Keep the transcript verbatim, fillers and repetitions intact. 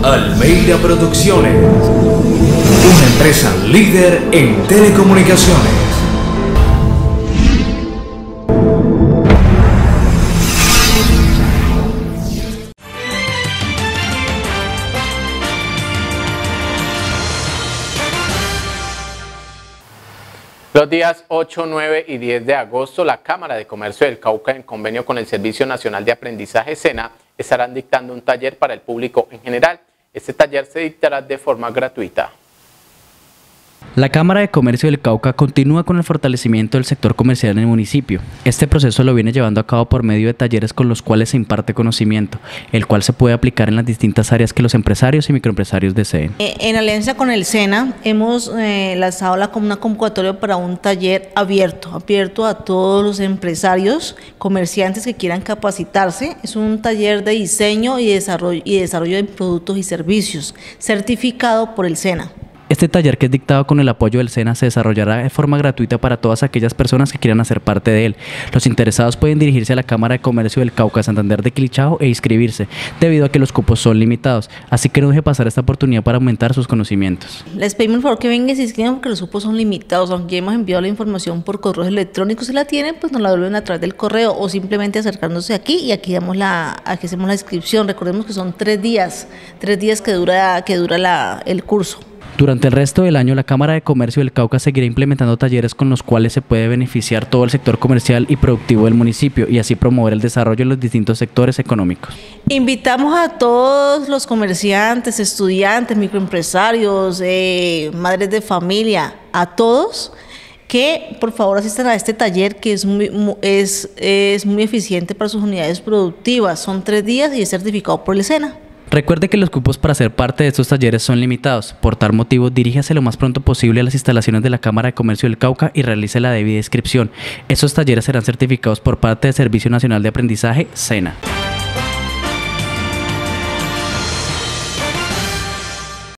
Almeida Producciones, una empresa líder en telecomunicaciones. Los días ocho, nueve y diez de agosto, la Cámara de Comercio del Cauca, en convenio con el Servicio Nacional de Aprendizaje SENA, estarán dictando un taller para el público en general. Este taller se dictará de forma gratuita. La Cámara de Comercio del Cauca continúa con el fortalecimiento del sector comercial en el municipio. Este proceso lo viene llevando a cabo por medio de talleres con los cuales se imparte conocimiento, el cual se puede aplicar en las distintas áreas que los empresarios y microempresarios deseen. En alianza con el SENA hemos eh, lanzado la, una convocatoria para un taller abierto, abierto a todos los empresarios, comerciantes que quieran capacitarse. Es un taller de diseño y desarrollo, y desarrollo de productos y servicios, certificado por el SENA. Este taller, que es dictado con el apoyo del SENA, se desarrollará de forma gratuita para todas aquellas personas que quieran hacer parte de él. Los interesados pueden dirigirse a la Cámara de Comercio del Cauca Santander de Quilichao e inscribirse, debido a que los cupos son limitados, así que no deje pasar esta oportunidad para aumentar sus conocimientos. Les pedimos por favor que vengan y se inscriban porque los cupos son limitados, aunque ya hemos enviado la información por correos electrónicos. Si la tienen, pues nos la devuelven a través del correo o simplemente acercándose aquí y aquí, damos la, aquí hacemos la inscripción. Recordemos que son tres días, tres días que dura, que dura la, el curso. Durante el resto del año, la Cámara de Comercio del Cauca seguirá implementando talleres con los cuales se puede beneficiar todo el sector comercial y productivo del municipio y así promover el desarrollo en los distintos sectores económicos. Invitamos a todos los comerciantes, estudiantes, microempresarios, eh, madres de familia, a todos que por favor asistan a este taller que es muy, es, es muy eficiente para sus unidades productivas. Son tres días y es certificado por el SENA. Recuerde que los cupos para ser parte de estos talleres son limitados. Por tal motivo, diríjase lo más pronto posible a las instalaciones de la Cámara de Comercio del Cauca y realice la debida inscripción. Estos talleres serán certificados por parte del Servicio Nacional de Aprendizaje SENA.